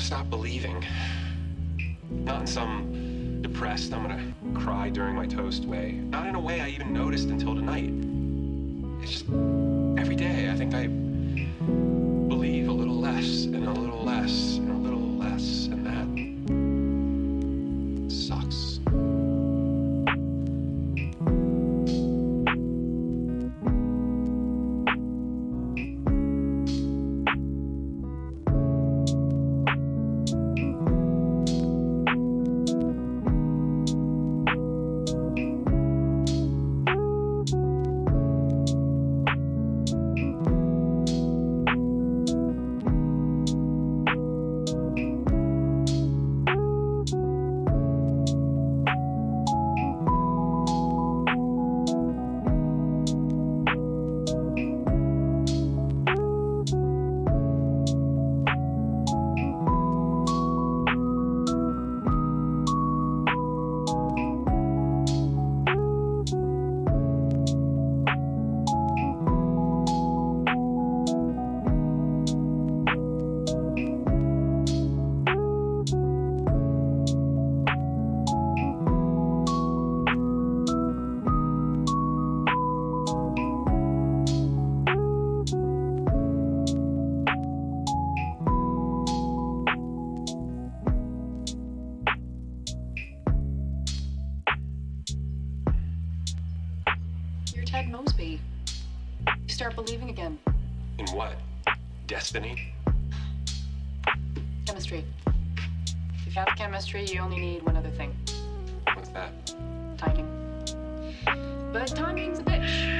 stop believing. Not in some depressed, I'm gonna cry during my toast way. Not in a way I even noticed until tonight. It's just, every day I think I believe a little less, and a little less, and a little less, and that sucks. You're Ted Mosby. You start believing again. In what? Destiny? Chemistry. If you have chemistry, you only need one other thing. What's that? Timing. But timing's a bitch.